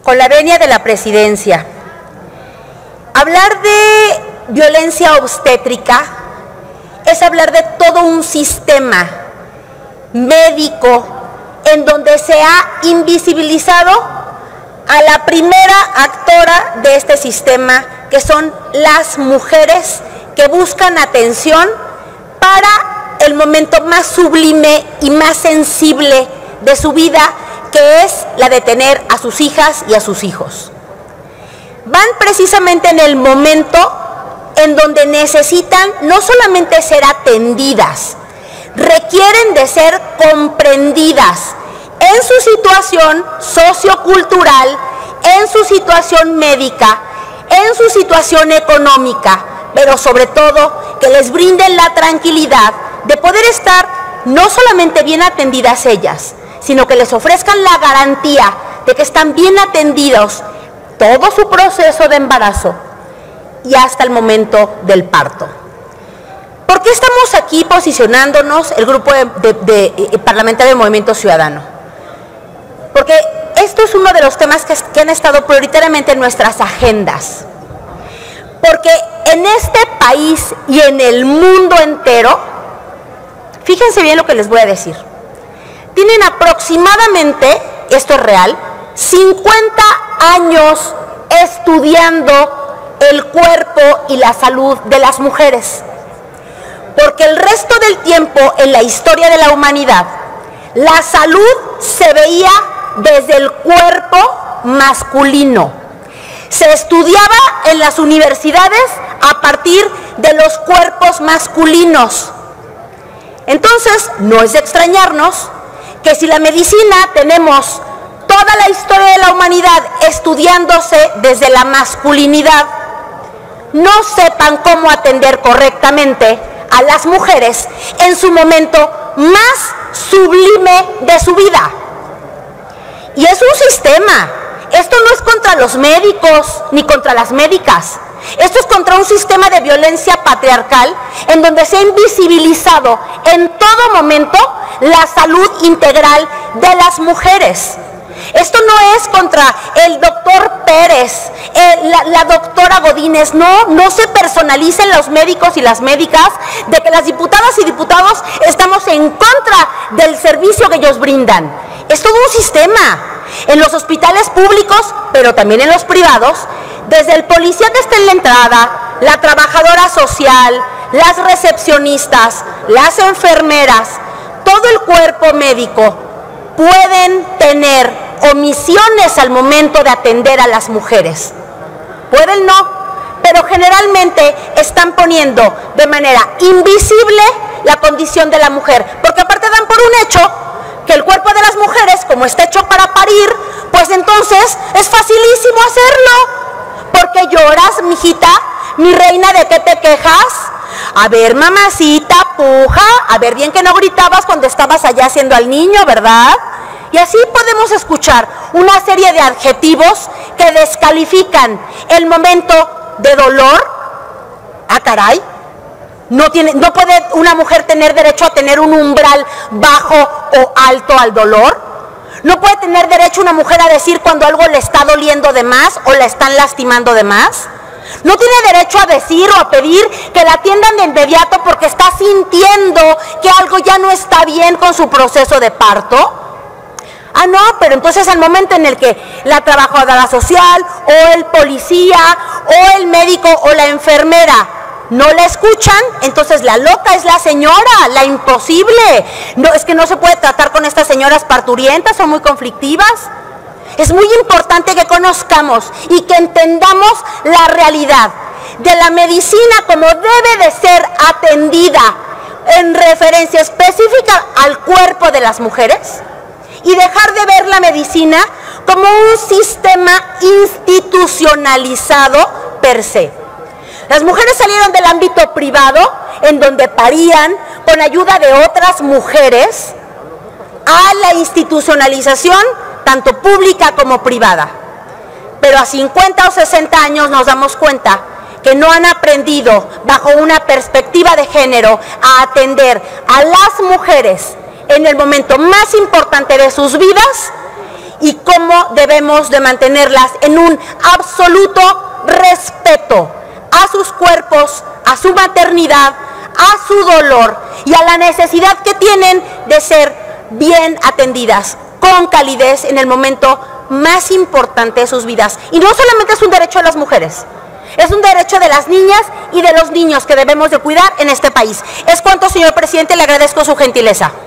con la venia de la presidencia. Hablar de violencia obstétrica es hablar de todo un sistema médico en donde se ha invisibilizado a la primera actora de este sistema, que son las mujeres que buscan atención para el momento más sublime y más sensible de su vida, que es la de tener a sus hijas y a sus hijos. Van precisamente en el momento en donde necesitan no solamente ser atendidas, requieren de ser comprendidas en su situación sociocultural, en su situación médica, en su situación económica, pero sobre todo que les brinden la tranquilidad de poder estar no solamente bien atendidas ellas, sino que les ofrezcan la garantía de que están bien atendidos todo su proceso de embarazo y hasta el momento del parto. ¿Por qué estamos aquí posicionándonos el grupo parlamentario de Movimiento Ciudadano? Porque esto es uno de los temas que han estado prioritariamente en nuestras agendas. Porque en este país y en el mundo entero, fíjense bien lo que les voy a decir, tienen aproximadamente, esto es real, 50 años estudiando el cuerpo y la salud de las mujeres. Porque el resto del tiempo en la historia de la humanidad, la salud se veía desde el cuerpo masculino. Se estudiaba en las universidades a partir de los cuerpos masculinos. Entonces, no es de extrañarnos que si la medicina tenemos toda la historia de la humanidad estudiándose desde la masculinidad, no sepan cómo atender correctamente a las mujeres en su momento más sublime de su vida. Y es un sistema. Esto no es contra los médicos ni contra las médicas. Esto es contra un sistema de violencia patriarcal en donde se ha invisibilizado en todo momento la salud integral de las mujeres. Esto no es contra el doctor Pérez, la doctora Godínez, no se personalicen los médicos y las médicas de que las diputadas y diputados estamos en contra del servicio que ellos brindan. Es todo un sistema. En los hospitales públicos, pero también en los privados, desde el policía que está en la entrada, la trabajadora social, las recepcionistas, las enfermeras, todo el cuerpo médico pueden tener omisiones al momento de atender a las mujeres. Pueden no, pero generalmente están poniendo de manera invisible la condición de la mujer, porque aparte dan por un hecho que el cuerpo de las mujeres, como está hecho para parir, pues entonces es facilísimo hacerlo. ¿Por qué lloras, mijita? Mi reina, ¿de qué te quejas? A ver, mamacita, puja, a ver, bien que no gritabas cuando estabas allá haciendo al niño, ¿verdad? Y así podemos escuchar una serie de adjetivos que descalifican el momento de dolor. Ah, caray. No puede una mujer tener derecho a tener un umbral bajo o alto al dolor. No puede tener derecho una mujer a decir cuando algo le está doliendo de más o la están lastimando de más. No tiene derecho a decir o a pedir que la atiendan de inmediato porque está sintiendo que algo ya no está bien con su proceso de parto. Ah, no, pero entonces al momento en el que la trabajadora social o el policía o el médico o la enfermera no la escuchan, entonces la loca es la señora, la imposible. No, es que no se puede tratar con estas señoras parturientas, son muy conflictivas. Es muy importante que conozcamos y que entendamos la realidad de la medicina como debe de ser atendida en referencia específica al cuerpo de las mujeres y dejar de ver la medicina como un sistema institucionalizado per se. Las mujeres salieron del ámbito privado, en donde parían con ayuda de otras mujeres, a la institucionalización, tanto pública como privada. Pero a 50 o 60 años nos damos cuenta que no han aprendido, bajo una perspectiva de género, a atender a las mujeres en el momento más importante de sus vidas y cómo debemos de mantenerlas en un absoluto respeto a sus cuerpos, a su maternidad, a su dolor y a la necesidad que tienen de ser bien atendidas con calidez en el momento más importante de sus vidas. Y no solamente es un derecho de las mujeres, es un derecho de las niñas y de los niños que debemos de cuidar en este país. Es cuanto, señor presidente, le agradezco su gentileza.